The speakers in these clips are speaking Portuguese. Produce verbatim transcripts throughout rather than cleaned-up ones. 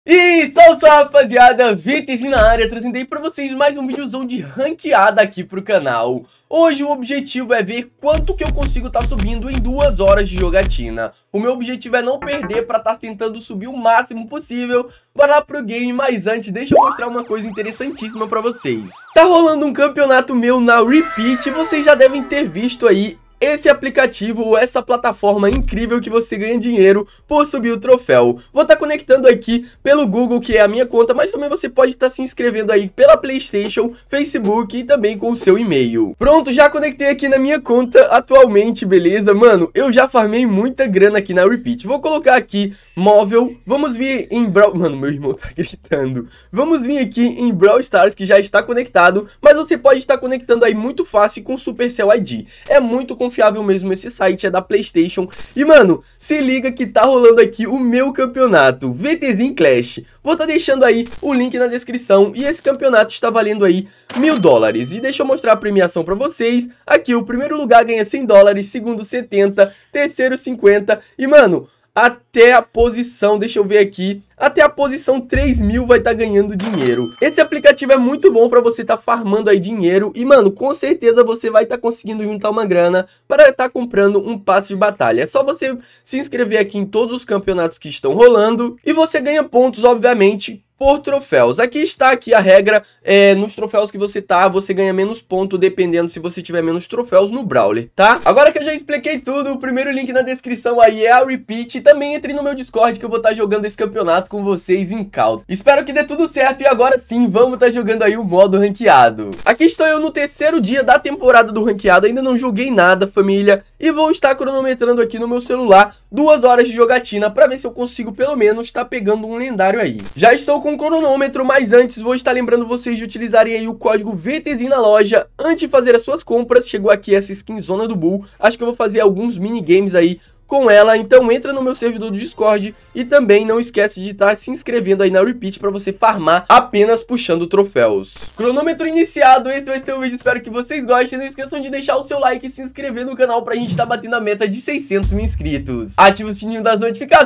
E salve, rapaziada, Vites na área, trazendo aí pra vocês mais um videozão de ranqueada aqui pro canal. Hoje o objetivo é ver quanto que eu consigo estar tá subindo em duas horas de jogatina. O meu objetivo é não perder pra estar tá tentando subir o máximo possível. Bora lá pro game, mas antes deixa eu mostrar uma coisa interessantíssima pra vocês. Tá rolando um campeonato meu na Repeat, vocês já devem ter visto aí esse aplicativo ou essa plataforma incrível que você ganha dinheiro por subir o troféu. Vou estar tá conectando aqui pelo Google, que é a minha conta, mas também você pode estar tá se inscrevendo aí pela PlayStation, Facebook e também com o seu e-mail. Pronto, já conectei aqui na minha conta atualmente, beleza? Mano, eu já farmei muita grana aqui na Repeat. Vou colocar aqui móvel, vamos vir em Brawl... Mano, meu irmão tá gritando. Vamos vir aqui em Brawl Stars, que já está conectado, mas você pode estar conectando aí muito fácil com o Supercell I D. É muito confiável. Confiável mesmo esse site, é da PlayStation. E mano, se liga que tá rolando aqui o meu campeonato VTzinho Clash. Vou tá deixando aí o link na descrição. E esse campeonato está valendo aí mil dólares. E deixa eu mostrar a premiação pra vocês. Aqui o primeiro lugar ganha cem dólares, segundo setenta, terceiro cinquenta. E mano, até a posição, deixa eu ver aqui, até a posição três mil vai estar tá ganhando dinheiro. Esse aplicativo é muito bom para você estar tá farmando aí dinheiro. E mano, com certeza você vai estar tá conseguindo juntar uma grana para estar tá comprando um passe de batalha. É só você se inscrever aqui em todos os campeonatos que estão rolando. E você ganha pontos, obviamente, por troféus. Aqui está aqui a regra, é, nos troféus que você tá, você ganha menos ponto dependendo se você tiver menos troféus no Brawler, tá? Agora que eu já expliquei tudo, o primeiro link na descrição aí é a Repeat. E também entre no meu Discord que eu vou estar tá jogando esse campeonato com vocês em cal. Espero que dê tudo certo e agora sim, vamos estar tá jogando aí o modo ranqueado. Aqui estou eu no terceiro dia da temporada do ranqueado, ainda não joguei nada, família, e vou estar cronometrando aqui no meu celular duas horas de jogatina para ver se eu consigo pelo menos estar tá pegando um lendário aí. Já estou com um cronômetro, mas antes vou estar lembrando vocês de utilizarem aí o código V T Z na loja antes de fazer as suas compras. Chegou aqui essa skin Zona do Bull, acho que eu vou fazer alguns minigames aí com ela, então entra no meu servidor do Discord e também não esquece de estar se inscrevendo aí na Repeat para você farmar apenas puxando troféus. Cronômetro iniciado, esse vai ser o vídeo, espero que vocês gostem. Não esqueçam de deixar o seu like e se inscrever no canal pra gente estar batendo a meta de seiscentos mil inscritos. Ativa o sininho das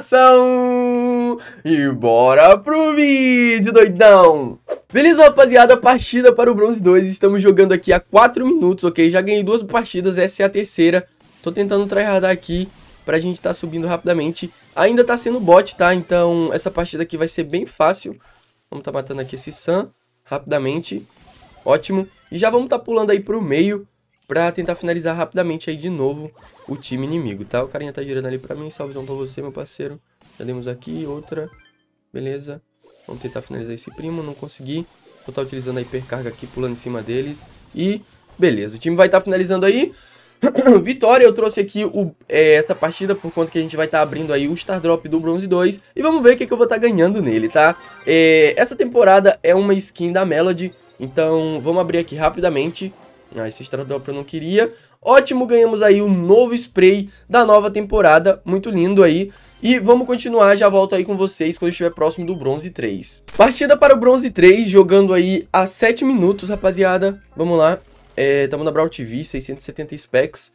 notificações e bora pro vídeo, doidão! Beleza, rapaziada, partida para o Bronze dois, estamos jogando aqui há quatro minutos, ok? Já ganhei duas partidas, essa é a terceira. Tô tentando tryhardar aqui pra gente tá subindo rapidamente. Ainda tá sendo bot, tá? Então essa partida aqui vai ser bem fácil. Vamos tá matando aqui esse Sam rapidamente. Ótimo. E já vamos tá pulando aí pro meio pra tentar finalizar rapidamente aí de novo o time inimigo, tá? O carinha tá girando ali pra mim. Salvezão pra você, meu parceiro. Já demos aqui, outra. Beleza. Vamos tentar finalizar esse primo, não consegui. Vou tá utilizando a hipercarga aqui, pulando em cima deles. E beleza, o time vai tá finalizando aí. Vitória, eu trouxe aqui o, é, essa partida por conta que a gente vai estar tá abrindo aí o Star Drop do Bronze dois. E vamos ver o que, que eu vou estar tá ganhando nele, tá? É, essa temporada é uma skin da Melody, então vamos abrir aqui rapidamente. Ah, esse Star Drop eu não queria. Ótimo, ganhamos aí um novo spray da nova temporada, muito lindo aí. E vamos continuar, já volto aí com vocês quando estiver próximo do Bronze três. Partida para o Bronze três, jogando aí a sete minutos, rapaziada. Vamos lá. Estamos é, na Brawl T V, seiscentos e setenta specs.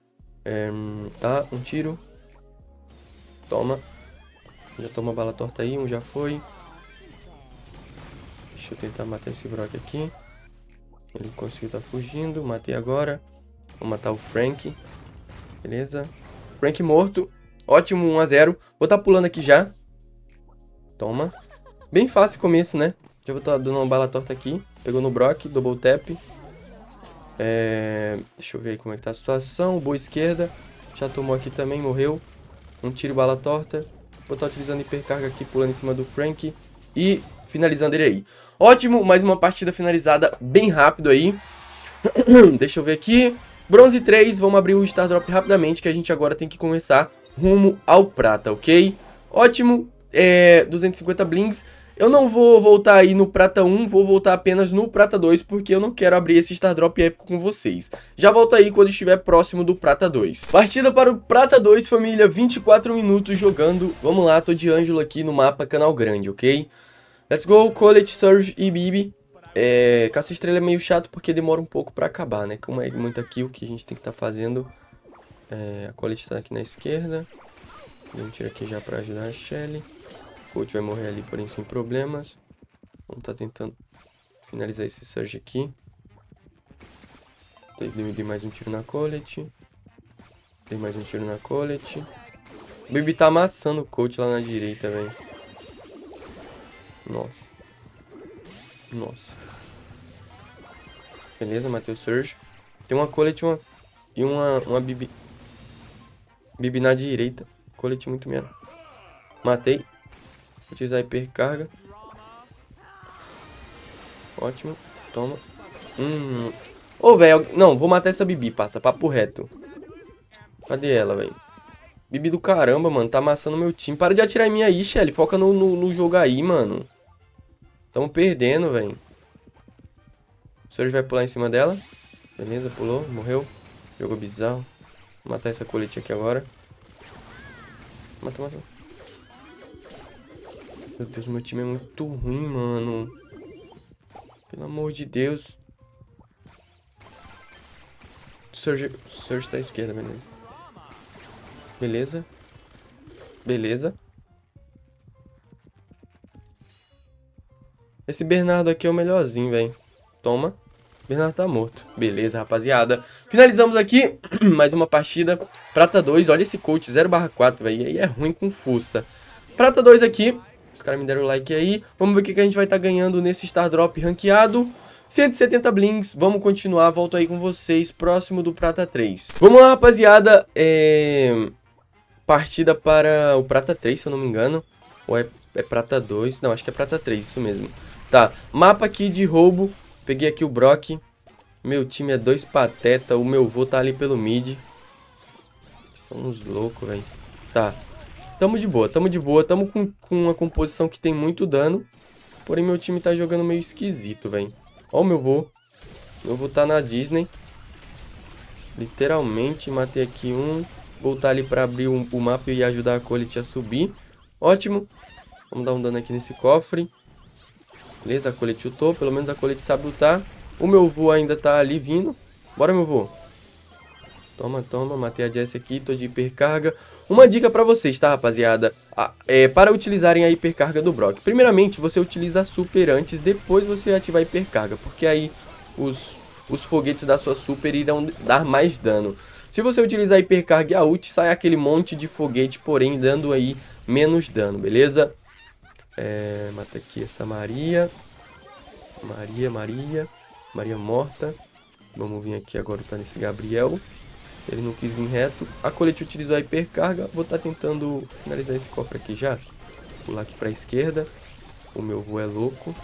É, tá, um tiro. Toma. Já toma bala torta aí, um já foi. Deixa eu tentar matar esse Brock aqui. Ele conseguiu estar tá fugindo, matei agora. Vou matar o Frank. Beleza. Frank morto. Ótimo, um a zero. Vou estar tá pulando aqui já. Toma. Bem fácil o começo, né? Já vou estar tá dando uma bala torta aqui. Pegou no Brock, double tap. É... Deixa eu ver aí como é que tá a situação. Boa esquerda. Já tomou aqui também, morreu. Um tiro, bala torta. Vou estar utilizando hipercarga aqui, pulando em cima do Frank. E finalizando ele aí. Ótimo, mais uma partida finalizada bem rápido aí. Deixa eu ver aqui. Bronze três, vamos abrir o Star Drop rapidamente, que a gente agora tem que começar rumo ao prata, ok? Ótimo, é... duzentos e cinquenta blings. Eu não vou voltar aí no Prata um, vou voltar apenas no Prata dois, porque eu não quero abrir esse Star Drop épico com vocês. Já volto aí quando estiver próximo do Prata dois. Partida para o Prata dois, família, vinte e quatro minutos jogando. Vamos lá, tô de Ângelo aqui no mapa Canal Grande, ok? Let's go, Colette, Surge e Bibi. É, caça estrela é meio chato porque demora um pouco pra acabar, né? Como é muita kill que a gente tem que estar tá fazendo. É, a Colette tá aqui na esquerda. Dei um tiro aqui já pra ajudar a Shelly. Coach vai morrer ali, porém sem problemas. Vamos tá tentando finalizar esse Surge aqui. Dei mais um tiro na Colette. Dei mais um tiro na Colette. O Bibi tá amassando o coach lá na direita, velho. Nossa. Nossa. Beleza, matei o Surge. Tem uma Colette uma... e uma, uma Bibi. Bibi na direita. Colette muito menos. Matei. Vou utilizar a hipercarga. Ótimo. Toma. Hum. Ô, velho. Não, vou matar essa Bibi. Passa papo reto. Cadê ela, velho? Bibi do caramba, mano. Tá amassando meu time. Para de atirar em mim aí, Shelly. Foca no, no, no jogo aí, mano. Tamo perdendo, velho. O Surge vai pular em cima dela. Beleza, pulou. Morreu. Jogou bizarro. Vou matar essa colete aqui agora. Mata, mata. Meu Deus, meu time é muito ruim, mano. Pelo amor de Deus. O Surge, o Surge tá à esquerda, beleza. Beleza. Beleza. Esse Bernardo aqui é o melhorzinho, velho. Toma. Bernardo tá morto. Beleza, rapaziada. Finalizamos aqui mais uma partida. Prata dois. Olha esse coach zero barra quatro, velho. E aí é ruim com fuça. Prata dois aqui. Os caras me deram o like aí. Vamos ver o que, que a gente vai estar tá ganhando nesse Star Drop ranqueado. cento e setenta blings. Vamos continuar. Volto aí com vocês. Próximo do Prata três. Vamos lá, rapaziada. É... Partida para o Prata três, se eu não me engano. Ou é, é Prata dois? Não, acho que é Prata três, isso mesmo. Tá. Mapa aqui de roubo. Peguei aqui o Brock. Meu time é dois pateta. O meu vô tá ali pelo mid. São uns loucos, velho. Tá. Tamo de boa, tamo de boa. Tamo com, com uma composição que tem muito dano. Porém, meu time tá jogando meio esquisito, velho. Ó o meu vô. Meu vô tá na Disney. Literalmente, matei aqui um. Voltar ali pra abrir um, o mapa e ajudar a Colette a subir. Ótimo. Vamos dar um dano aqui nesse cofre. Beleza, a Colette lutou. Pelo menos a Colette sabe lutar. O meu vô ainda tá ali vindo. Bora, meu vô. Toma, toma. Matei a Jessie aqui. Tô de hipercarga. Uma dica pra vocês, tá, rapaziada? Ah, é, para utilizarem a hipercarga do Brock. Primeiramente, você utiliza a super antes. Depois você ativar a hipercarga. Porque aí os, os foguetes da sua super irão dar mais dano. Se você utilizar a hipercarga e a ult, sai aquele monte de foguete, porém dando aí menos dano, beleza? É, mata aqui essa Maria. Maria, Maria. Maria morta. Vamos vir aqui agora, tá nesse Gabriel. Ele não quis vir reto. A Colette utilizou a hipercarga. Vou estar tá tentando finalizar esse cofre aqui já. Pular aqui pra esquerda. O meu vô é louco.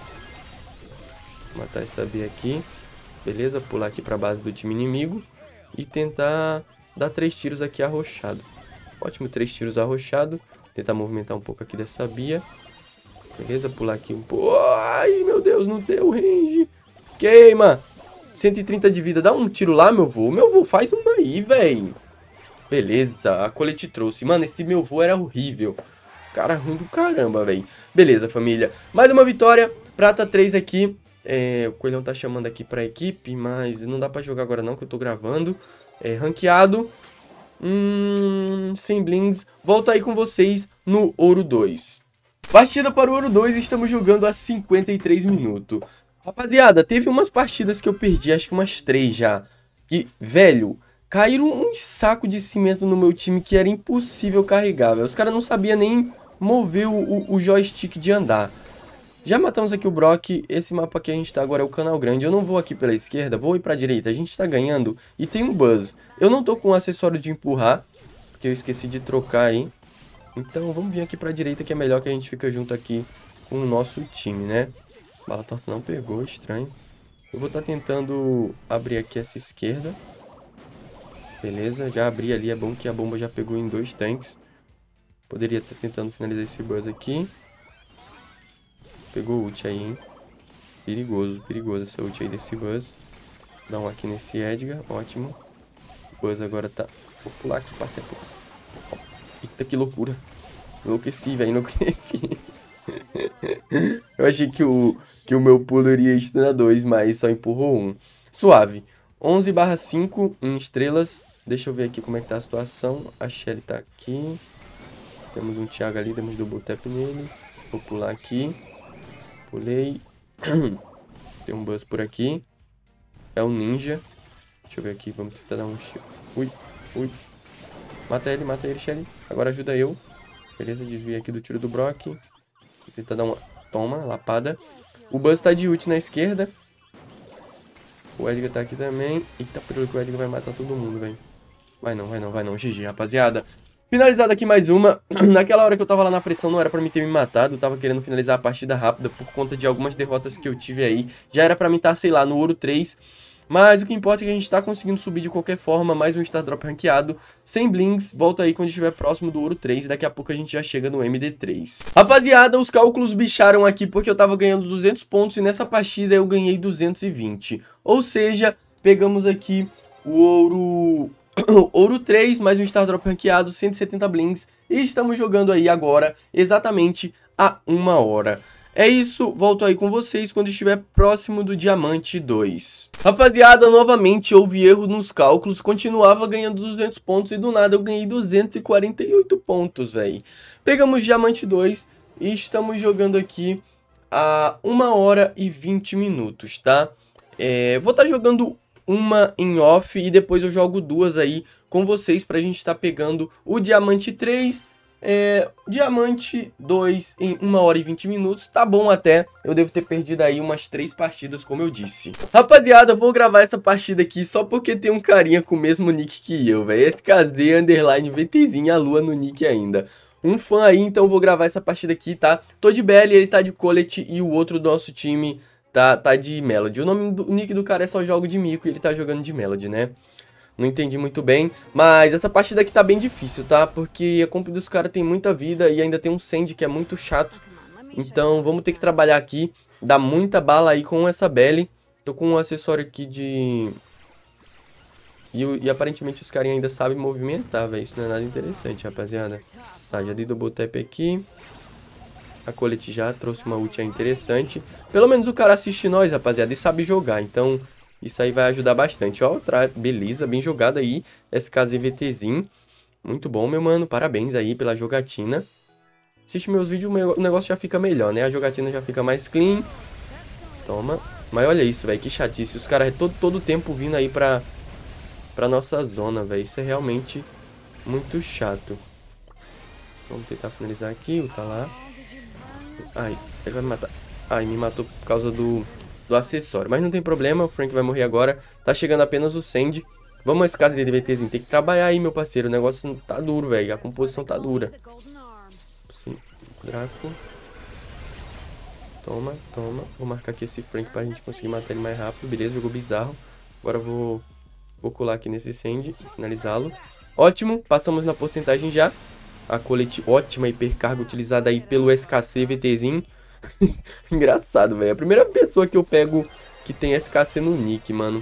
Matar essa B aqui. Beleza, pular aqui pra base do time inimigo. E tentar dar três tiros aqui arrochado. Ótimo, três tiros arrochado. Tentar movimentar um pouco aqui dessa Bia. Beleza, pular aqui um pouco. Ai, meu Deus, não deu range. Queima. cento e trinta de vida. Dá um tiro lá, meu vô. Meu vô faz uma aí, velho. Beleza, a Colette trouxe. Mano, esse meu vô era horrível. Cara ruim do caramba, velho. Beleza, família. Mais uma vitória. Prata três aqui. É, o Coelhão tá chamando aqui pra equipe, mas não dá pra jogar agora não, que eu tô gravando. É, ranqueado. Hum, sem blings. Volto aí com vocês no Ouro dois. Partida para o Ouro dois, estamos jogando há cinquenta e três minutos. Rapaziada, teve umas partidas que eu perdi, acho que umas três já. Que, velho, caíram um saco de cimento no meu time que era impossível carregar, velho. Os caras não sabiam nem mover o, o, o joystick de andar. Já matamos aqui o Brock. Esse mapa que a gente tá agora é o Canal Grande. Eu não vou aqui pela esquerda, vou ir pra direita. A gente tá ganhando e tem um Buzz. Eu não tô com o acessório de empurrar, porque eu esqueci de trocar aí. Então vamos vir aqui pra direita, que é melhor, que a gente fica junto aqui com o nosso time, né? Bala torta não pegou, estranho. Eu vou estar tá tentando abrir aqui essa esquerda. Beleza, já abri ali. É bom que a bomba já pegou em dois tanques. Poderia estar tá tentando finalizar esse Buzz aqui. Pegou ult aí, hein? Perigoso, perigoso essa ult aí desse Buzz. Dá um aqui nesse Edgar, ótimo. O Buzz agora tá... Vou pular aqui, passei a força. Eita, que loucura. Enlouqueci, velho, enlouqueci. Eu achei que o, que o meu pulo iria stunar dois, mas só empurrou um. Suave. onze barra cinco em estrelas. Deixa eu ver aqui como é que tá a situação. A Shelly tá aqui. Temos um Thiago ali, temos double tap nele. Vou pular aqui. Pulei. Tem um buzz por aqui. É um ninja. Deixa eu ver aqui, vamos tentar dar um... Ui, ui. Mata ele, mata ele, Shelly. Agora ajuda eu. Beleza, desvia aqui do tiro do Brock. Vou tentar dar uma... Toma, lapada. O buzz tá de ult na esquerda. O Edgar tá aqui também. Eita, pelo que o Edgar vai matar todo mundo, velho. Vai não, vai não, vai não. G G, rapaziada. Finalizado aqui mais uma. Naquela hora que eu tava lá na pressão, não era pra mim ter me matado. Eu tava querendo finalizar a partida rápida por conta de algumas derrotas que eu tive aí. Já era pra mim estar, sei lá, no ouro três. Mas o que importa é que a gente tá conseguindo subir de qualquer forma. Mais um Star Drop ranqueado. Sem blings. Volta aí quando estiver próximo do ouro três. E daqui a pouco a gente já chega no M D três. Rapaziada, os cálculos bicharam aqui porque eu tava ganhando duzentos pontos. E nessa partida eu ganhei duzentos e vinte. Ou seja, pegamos aqui o ouro... ouro três, mais um Star Drop ranqueado, cento e setenta blings. E estamos jogando aí agora, exatamente a uma hora. É isso, volto aí com vocês quando estiver próximo do Diamante dois. Rapaziada, novamente houve erro nos cálculos, continuava ganhando duzentos pontos e do nada eu ganhei duzentos e quarenta e oito pontos, velho. Pegamos Diamante dois e estamos jogando aqui a uma hora e vinte minutos, tá? É, vou estar tá jogando uma em off e depois eu jogo duas aí com vocês pra gente estar tá pegando o Diamante três, é, Diamante dois em uma hora e vinte minutos. Tá bom até, eu devo ter perdido aí umas três partidas, como eu disse. Rapaziada, eu vou gravar essa partida aqui só porque tem um carinha com o mesmo nick que eu, velho. S K Z, underline, VTzinho, a lua no nick ainda. Um fã aí, então eu vou gravar essa partida aqui, tá? Tô de B L, ele tá de Colette e o outro do nosso time... Tá, tá de Melody. O nome do o nick do cara é só jogo de mico e ele tá jogando de Melody, né? Não entendi muito bem, mas essa partida aqui tá bem difícil, tá? Porque a comp dos caras tem muita vida e ainda tem um Sandy que é muito chato. Então vamos ter que trabalhar aqui, dar muita bala aí com essa Belly. Tô com um acessório aqui de... E, e aparentemente os caras ainda sabem movimentar, velho. Isso não é nada interessante, rapaziada. Tá, já dei double tap aqui. A Colette já trouxe uma ult interessante. Pelo menos o cara assiste nós, rapaziada, e sabe jogar. Então, isso aí vai ajudar bastante. Ó, tra... beleza, bem jogado aí. S K Z VTzinho. Muito bom, meu mano. Parabéns aí pela jogatina. Assiste meus vídeos, o negócio já fica melhor, né? A jogatina já fica mais clean. Toma. Mas olha isso, velho. Que chatice. Os caras todo, todo tempo vindo aí pra, pra nossa zona, velho. Isso é realmente muito chato. Vamos tentar finalizar aqui. O tá lá. Ai, ele vai me matar. Ai, me matou por causa do, do acessório. Mas não tem problema, o Frank vai morrer agora. Tá chegando apenas o Sandy. Vamos esse caso de D V Tzinho. Tem que trabalhar aí, meu parceiro. O negócio tá duro, velho. A composição tá dura. Sim, Draco. Toma, toma. Vou marcar aqui esse Frank pra gente conseguir matar ele mais rápido. Beleza, jogou bizarro. Agora eu vou, vou colar aqui nesse Sandy. Finalizá-lo. Ótimo, passamos na porcentagem já. A colete ótima, hipercarga utilizada aí pelo S K C VTzinho. Engraçado, velho. A primeira pessoa que eu pego que tem S K C no nick, mano.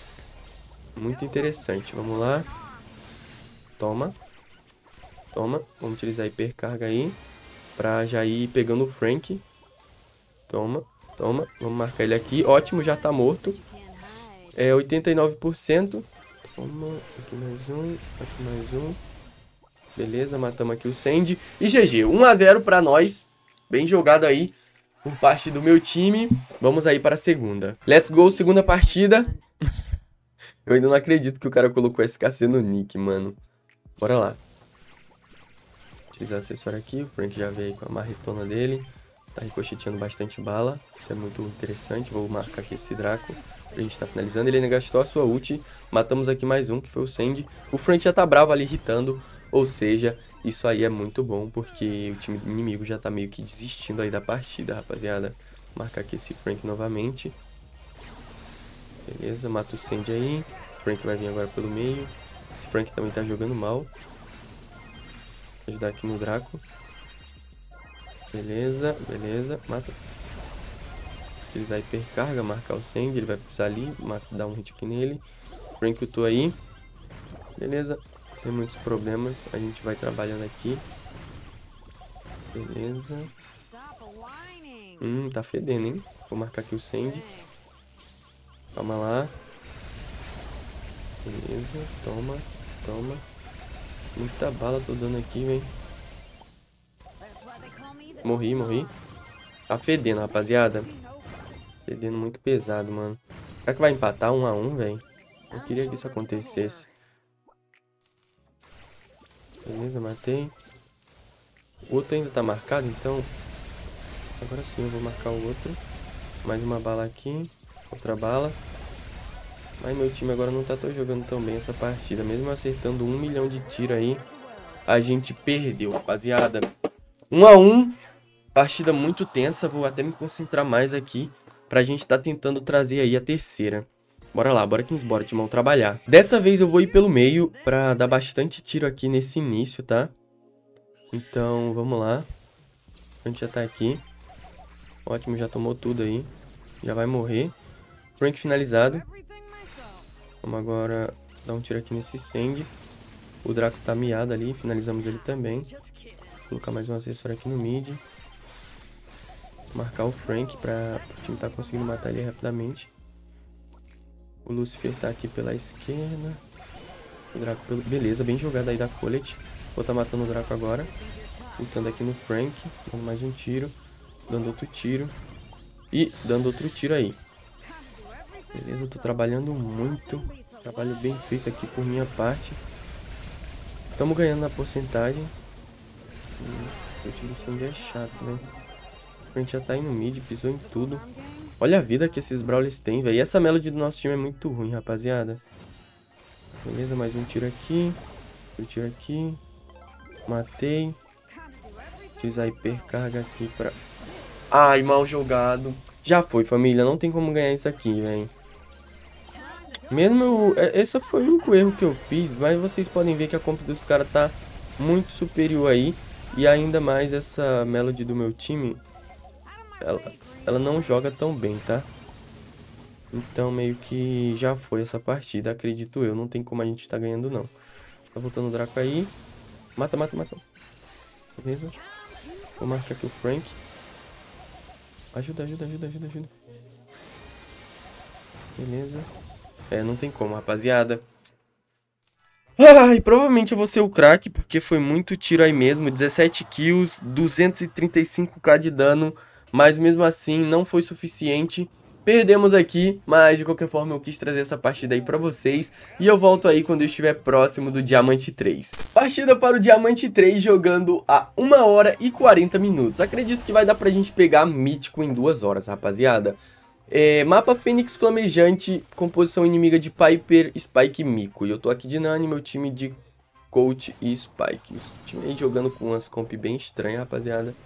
Muito interessante. Vamos lá. Toma. Toma. Vamos utilizar a hipercarga aí. Pra já ir pegando o Frank. Toma. Toma. Vamos marcar ele aqui. Ótimo, já tá morto. É oitenta e nove por cento. Toma. Aqui mais um. Aqui mais um. Beleza, matamos aqui o Sandy. E G G, um a zero pra nós. Bem jogado aí por parte do meu time. Vamos aí para a segunda. Let's go, segunda partida. Eu ainda não acredito que o cara colocou S K C no nick, mano. Bora lá. Utilizar o acessório aqui. O Frank já veio aí com a marretona dele. Tá ricocheteando bastante bala. Isso é muito interessante. Vou marcar aqui esse Draco. A gente tá finalizando. Ele ainda gastou a sua ult. Matamos aqui mais um, que foi o Sandy. O Frank já tá bravo ali, irritando. Ou seja, isso aí é muito bom, porque o time inimigo já tá meio que desistindo aí da partida, rapaziada. Vou marcar aqui esse Frank novamente. Beleza, mata o Sandy aí. O Frank vai vir agora pelo meio. Esse Frank também tá jogando mal. Vou ajudar aqui no Draco. Beleza, beleza, mata. Utilizar a hipercarga, marcar o Sandy, ele vai precisar ali, mata, dá um hit aqui nele. O Frank ultou aí. Beleza. Sem muitos problemas, a gente vai trabalhando aqui. Beleza. Hum, tá fedendo, hein? Vou marcar aqui o Sandy. Calma lá. Beleza, toma, toma. Muita bala tô dando aqui, velho. Morri, morri. Tá fedendo, rapaziada. Fedendo muito pesado, mano. Será que vai empatar um a um, velho? Eu queria que isso acontecesse. Beleza, matei. O outro ainda tá marcado, então... Agora sim eu vou marcar o outro. Mais uma bala aqui. Outra bala. Mas meu time agora não tá tão jogando tão bem essa partida. Mesmo acertando um milhão de tiro aí, a gente perdeu, rapaziada. um a um. Partida muito tensa. Vou até me concentrar mais aqui pra gente tá tentando trazer aí a terceira. Bora lá, bora Kingsbora, timão, trabalhar. Dessa vez eu vou ir pelo meio pra dar bastante tiro aqui nesse início, tá? Então, vamos lá. A gente já tá aqui. Ótimo, já tomou tudo aí. Já vai morrer. Frank finalizado. Vamos agora dar um tiro aqui nesse Sandy. O Draco tá miado ali, finalizamos ele também. Vou colocar mais um acessório aqui no mid. Marcar o Frank pra o time tá conseguindo matar ele rapidamente. O Lucifer tá aqui pela esquerda. O Draco pelo... Beleza, bem jogado aí da Colette. Vou tá matando o Draco agora. Lutando aqui no Frank. Dando mais um tiro. Dando outro tiro. E dando outro tiro aí. Beleza, eu tô trabalhando muito. Trabalho bem feito aqui por minha parte. Estamos ganhando na porcentagem. Hum, o time do Sandy é chato, né? A gente já tá indo no mid, pisou em tudo. Olha a vida que esses Brawlers têm, velho. E essa melody do nosso time é muito ruim, rapaziada. Beleza, mais um tiro aqui. Um tiro aqui. Matei. Utilizar a hipercarga aqui pra... Ai, mal jogado. Já foi, família. Não tem como ganhar isso aqui, velho. Mesmo eu... Esse foi o único erro que eu fiz. Mas vocês podem ver que a comp dos caras tá muito superior aí. E ainda mais essa melody do meu time. Ela, ela não joga tão bem, tá? Então meio que já foi essa partida, acredito eu. Não tem como a gente tá ganhando, não. Tá voltando o Draco aí. Mata, mata, mata. Beleza. Vou marcar aqui o Frank. Ajuda, ajuda, ajuda, ajuda, ajuda. Beleza. É, não tem como, rapaziada. Ai, provavelmente eu vou ser o craque, porque foi muito tiro aí mesmo. dezessete kills, duzentos e trinta e cinco k de dano. Mas mesmo assim, não foi suficiente. Perdemos aqui, mas de qualquer forma eu quis trazer essa partida aí pra vocês. E eu volto aí quando eu estiver próximo do Diamante três. Partida para o Diamante três jogando a uma hora e quarenta minutos. Acredito que vai dar pra gente pegar Mítico em duas horas, rapaziada. É, mapa Fênix Flamejante, composição inimiga de Piper, Spike e Miko. E eu tô aqui de Nani, meu time de Coach e Spike. O time aí jogando com umas comp bem estranhas, rapaziada.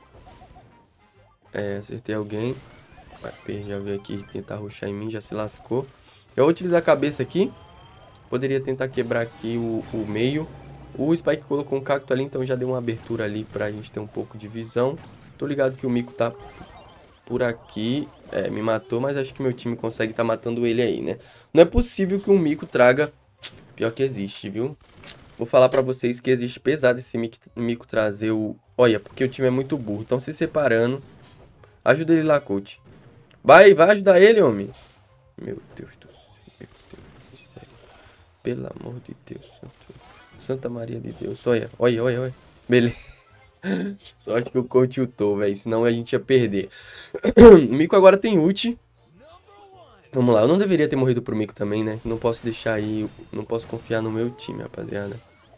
É, acertei alguém. Piper já veio aqui tentar rushar em mim, já se lascou. Eu vou utilizar a cabeça aqui. Poderia tentar quebrar aqui o, o meio. O Spike colocou um cacto ali, então já deu uma abertura ali pra gente ter um pouco de visão. Tô ligado que o Miko tá por aqui. É, me matou, mas acho que meu time consegue tá matando ele aí, né? Não é possível que um Miko traga... Pior que existe, viu? Vou falar pra vocês que existe pesado esse Miko trazer o... Olha, porque o time é muito burro. Estão se separando. Ajuda ele lá, coach. Vai, vai ajudar ele, homem. Meu Deus do céu. Meu Deus do céu. Pelo amor de Deus. Santo. Santa Maria de Deus. Olha, olha, olha, olha. Beleza. Sorte que o coach ultou, velho. Senão a gente ia perder. O Miko agora tem ult. Vamos lá. Eu não deveria ter morrido pro Miko também, né? Não posso deixar aí. Não posso confiar no meu time, rapaziada.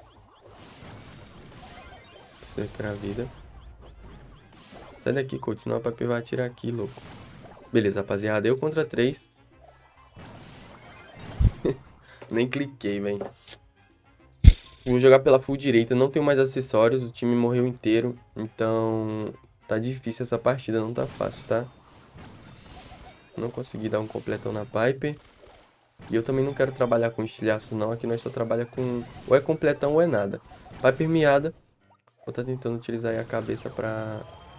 Preciso recuperar a vida. Sai daqui, coach. Senão a Piper vai atirar aqui, louco. Beleza, rapaziada. Eu contra três. Nem cliquei, velho. Vou jogar pela full direita. Não tenho mais acessórios. O time morreu inteiro. Então, tá difícil essa partida. Não tá fácil, tá? Não consegui dar um completão na Piper. E eu também não quero trabalhar com estilhaço, não. Aqui nós só trabalha com... Ou é completão ou é nada. Piper miada. Vou tá tentando utilizar aí a cabeça pra...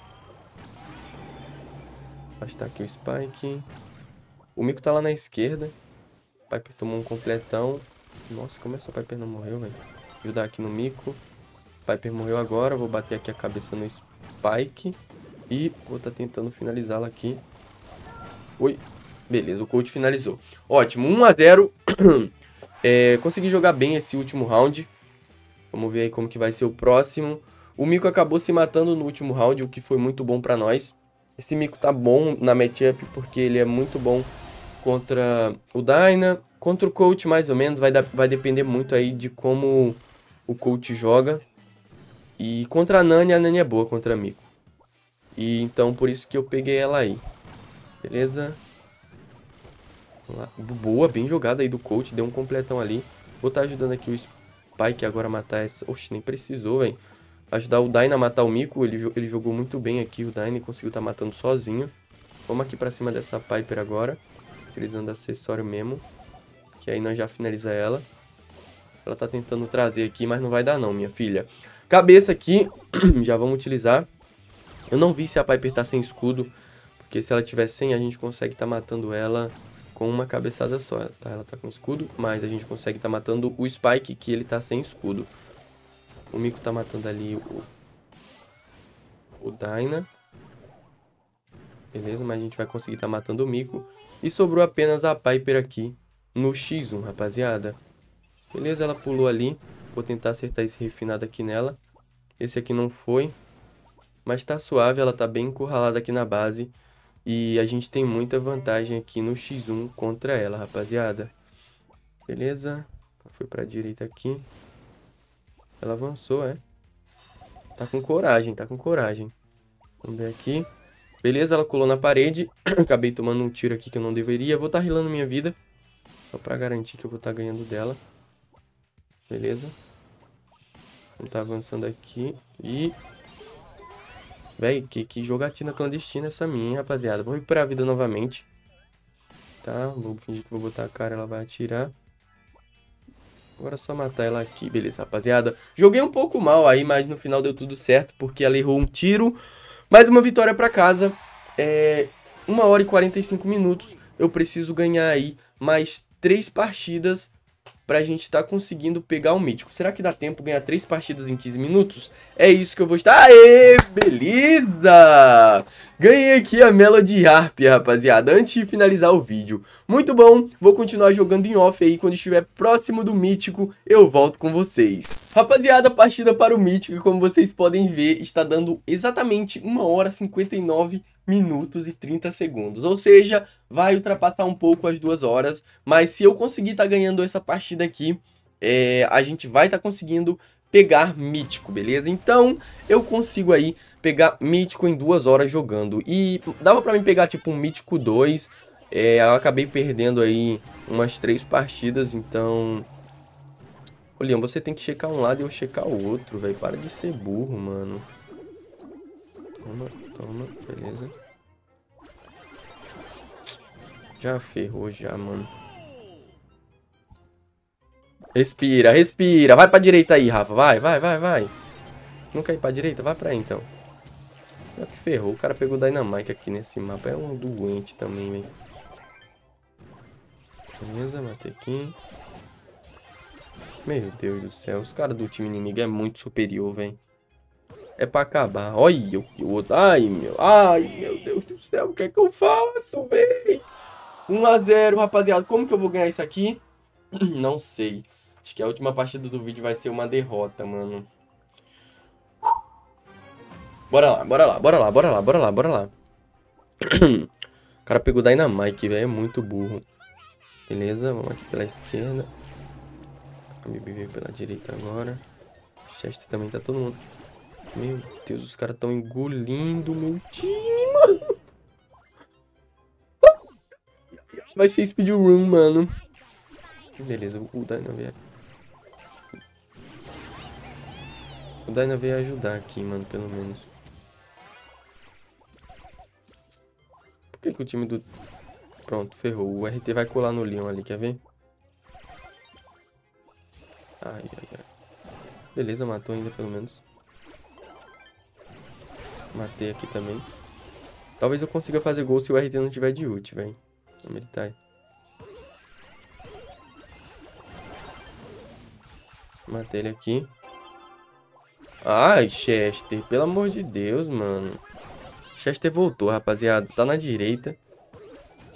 Afastar aqui o Spike. O Miko tá lá na esquerda. Piper tomou um completão. Nossa, como essa Piper não morreu, velho? Ajudar aqui no Miko. Piper morreu agora. Vou bater aqui a cabeça no Spike. E vou tá tentando finalizá-la aqui. Oi. Beleza, o coach finalizou. Ótimo, um a zero. É, consegui jogar bem esse último round. Vamos ver aí como que vai ser o próximo. O Miko acabou se matando no último round, o que foi muito bom pra nós. Esse Miko tá bom na matchup porque ele é muito bom contra o Dyna. Contra o Coach, mais ou menos, vai, dar, vai depender muito aí de como o Coach joga. E contra a Nani, a Nani é boa contra a Miko. E então, por isso que eu peguei ela aí. Beleza? Vamos lá. Boa, bem jogada aí do Coach, deu um completão ali. Vou estar ajudando aqui o Spike agora a matar essa... Oxe, nem precisou, velho. Ajudar o Dyna a matar o Miko, ele, ele jogou muito bem aqui, o Dyna conseguiu estar matando sozinho. Vamos aqui pra cima dessa Piper agora, utilizando acessório mesmo. Que aí nós já finaliza ela. Ela tá tentando trazer aqui, mas não vai dar não, minha filha. Cabeça aqui, já vamos utilizar. Eu não vi se a Piper tá sem escudo, porque se ela tiver sem, a gente consegue tá matando ela com uma cabeçada só. Tá? Ela tá com escudo, mas a gente consegue tá matando o Spike, que ele tá sem escudo. O Miko tá matando ali o, o Dyna. Beleza, mas a gente vai conseguir tá matando o Miko. E sobrou apenas a Piper aqui no xis um, rapaziada. Beleza, ela pulou ali. Vou tentar acertar esse refinado aqui nela. Esse aqui não foi. Mas tá suave, ela tá bem encurralada aqui na base. E a gente tem muita vantagem aqui no xis um contra ela, rapaziada. Beleza. Foi pra direita aqui. Ela avançou, é. Tá com coragem, tá com coragem. Vamos ver aqui. Beleza, ela colou na parede. Acabei tomando um tiro aqui que eu não deveria. Vou tá rilando minha vida. Só pra garantir que eu vou tá ganhando dela. Beleza. Vamos tá avançando aqui. E... Véi, que, que jogatina clandestina essa minha, hein, rapaziada. Vou recuperar a vida novamente. Tá, vou fingir que vou botar a cara, ela vai atirar. Agora é só matar ela aqui. Beleza, rapaziada. Joguei um pouco mal aí, mas no final deu tudo certo, porque ela errou um tiro. Mais uma vitória pra casa. É... uma hora e quarenta e cinco minutos. Eu preciso ganhar aí mais três partidas pra gente tá conseguindo pegar o mítico. Será que dá tempo ganhar três partidas em quinze minutos? É isso que eu vou estar... Aê, beleza! Ganhei aqui a Melody Harp, rapaziada, antes de finalizar o vídeo. Muito bom, vou continuar jogando em off aí. Quando estiver próximo do mítico, eu volto com vocês. Rapaziada, a partida para o mítico, como vocês podem ver, está dando exatamente uma hora e cinquenta e nove minutos e trinta segundos, ou seja, vai ultrapassar um pouco as duas horas, mas se eu conseguir estar tá ganhando essa partida aqui, é, a gente vai estar tá conseguindo pegar mítico, beleza? Então, eu consigo aí pegar mítico em duas horas jogando, e dava pra mim pegar tipo um mítico dois, é, eu acabei perdendo aí umas três partidas, então... Ô, Leon, você tem que checar um lado e eu checar o outro, velho, para de ser burro, mano. Toma, toma, beleza. Já ferrou já, mano. Respira, respira. Vai pra direita aí, Rafa. Vai, vai, vai, vai. Se não cair pra direita, vai pra aí, então. Pior que ferrou. O cara pegou Dynamite aqui nesse mapa. É um doente também, velho. Beleza, matei aqui. Meu Deus do céu. Os caras do time inimigo é muito superior, velho. É pra acabar. Olha o outro. Ai, meu. Ai, meu Deus do céu. O que é que eu faço, véi? um a zero, rapaziada. Como que eu vou ganhar isso aqui? Não sei. Acho que a última partida do vídeo vai ser uma derrota, mano. Bora lá, bora lá, bora lá, bora lá, bora lá, bora lá. O cara pegou Dynamite, velho. É muito burro. Beleza, vamos aqui pela esquerda. A Bibi veio pela direita agora. O Chester também tá todo mundo... Meu Deus, os caras estão engolindo meu time, mano. Vai ser speedrun, mano. Beleza, o Dyna veio... O Dyna veio ajudar aqui, mano, pelo menos. Por que, que o time do... Pronto, ferrou. O R T vai colar no Leon ali, quer ver? Ai, ai, ai. Beleza, matou ainda, pelo menos. Matei aqui também. Talvez eu consiga fazer gol se o R T não tiver de ult, velho. Como ele tá aí. Matei ele aqui. Ai, Chester. Pelo amor de Deus, mano. Chester voltou, rapaziada. Tá na direita.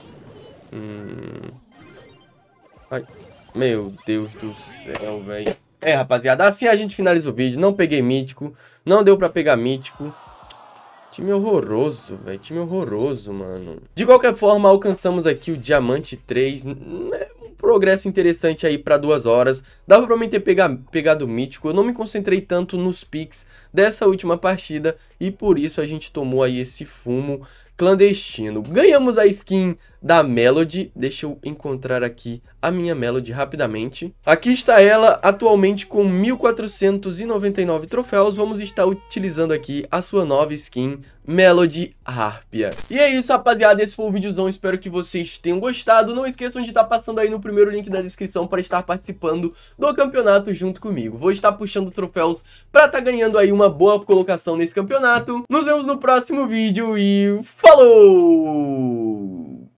Hum... Ai. Meu Deus do céu, velho. É, rapaziada, assim a gente finaliza o vídeo. Não peguei mítico, não deu pra pegar mítico. Time horroroso, velho. Time horroroso, mano. De qualquer forma, alcançamos aqui o Diamante três. É um progresso interessante aí pra duas horas. Dava pra mim ter pega, pegado o mítico. Eu não me concentrei tanto nos picks dessa última partida. E por isso a gente tomou aí esse fumo clandestino. Ganhamos a skin da Melody. Deixa eu encontrar aqui a minha Melody rapidamente. Aqui está ela, atualmente com mil quatrocentos e noventa e nove troféus. Vamos estar utilizando aqui a sua nova skin, Melody Harpia. E é isso, rapaziada. Esse foi o videozão. Espero que vocês tenham gostado. Não esqueçam de estar passando aí no primeiro link da descrição para estar participando do campeonato junto comigo. Vou estar puxando troféus para estar ganhando aí uma boa colocação nesse campeonato. Nos vemos no próximo vídeo e falou!